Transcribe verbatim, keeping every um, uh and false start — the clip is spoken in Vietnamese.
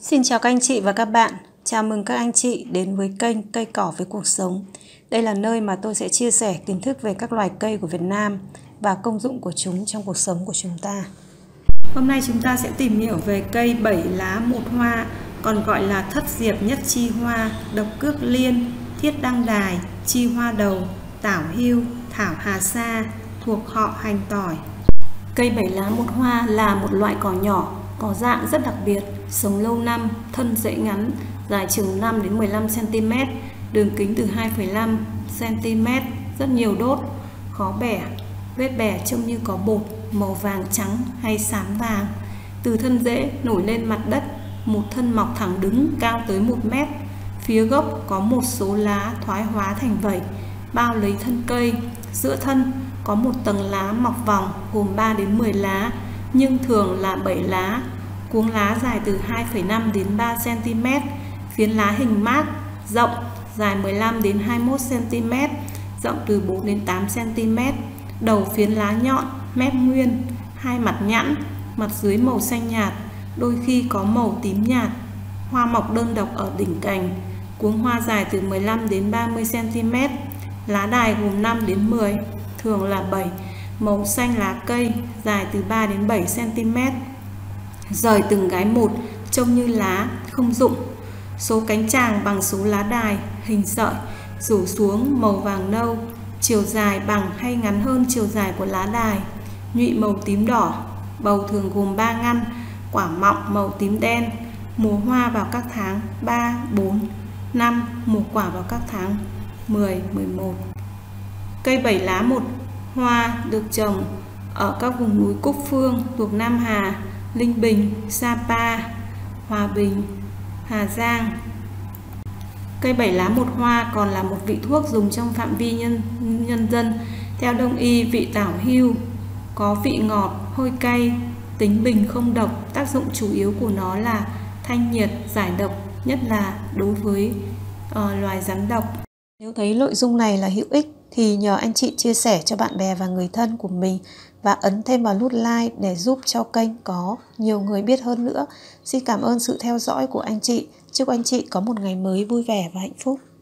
Xin chào các anh chị và các bạn. Chào mừng các anh chị đến với kênh Cây Cỏ với Cuộc Sống. Đây là nơi mà tôi sẽ chia sẻ kiến thức về các loài cây của Việt Nam và công dụng của chúng trong cuộc sống của chúng ta. Hôm nay chúng ta sẽ tìm hiểu về cây bảy lá một hoa, còn gọi là thất diệp nhất chi hoa, độc cước liên, thiết đăng đài, chi hoa đầu, tảo hưu, thảo hà sa, thuộc họ hành tỏi. Cây bảy lá một hoa là một loại cỏ nhỏ, có dạng rất đặc biệt, sống lâu năm, thân rễ ngắn, dài chừng năm đến mười lăm xăng ti mét, đường kính từ hai phẩy năm xăng ti mét, rất nhiều đốt, khó bẻ, vết bẻ trông như có bột, màu vàng trắng hay xám vàng. Từ thân rễ nổi lên mặt đất, một thân mọc thẳng đứng cao tới một mét. Phía gốc có một số lá thoái hóa thành vảy, bao lấy thân cây. Giữa thân có một tầng lá mọc vòng gồm ba đến mười lá, nhưng thường là bảy lá. Cuống lá dài từ hai phẩy năm đến ba xăng ti mét, phiến lá hình mác, rộng, dài mười lăm đến hai mươi mốt xăng ti mét, rộng từ bốn đến tám xăng ti mét. Đầu phiến lá nhọn, mép nguyên, hai mặt nhẵn, mặt dưới màu xanh nhạt, đôi khi có màu tím nhạt. Hoa mọc đơn độc ở đỉnh cành. Cuống hoa dài từ mười lăm đến ba mươi xăng ti mét. Lá đài gồm năm đến mười, thường là bảy, màu xanh lá cây, dài từ ba đến bảy xăng ti mét. Rời từng gái một, trông như lá, không rụng. Số cánh tràng bằng số lá đài, hình sợi, rủ xuống màu vàng nâu, chiều dài bằng hay ngắn hơn chiều dài của lá đài. Nhụy màu tím đỏ, bầu thường gồm ba ngăn, quả mọng màu tím đen. Mùa hoa vào các tháng ba, bốn, năm, mùa quả vào các tháng mười, mười một. Cây bảy lá một hoa được trồng ở các vùng núi Cúc Phương thuộc Nam Hà, Linh Bình, Sapa, Hòa Bình, Hà Giang. Cây bảy lá một hoa còn là một vị thuốc dùng trong phạm vi nhân, nhân dân. Theo Đông y, vị tảo hưu có vị ngọt, hôi cay, tính bình không độc. Tác dụng chủ yếu của nó là thanh nhiệt, giải độc, nhất là đối với uh, loài rắn độc. Nếu thấy nội dung này là hữu ích thì nhờ anh chị chia sẻ cho bạn bè và người thân của mình và ấn thêm vào nút like để giúp cho kênh có nhiều người biết hơn nữa. Xin cảm ơn sự theo dõi của anh chị. Chúc anh chị có một ngày mới vui vẻ và hạnh phúc.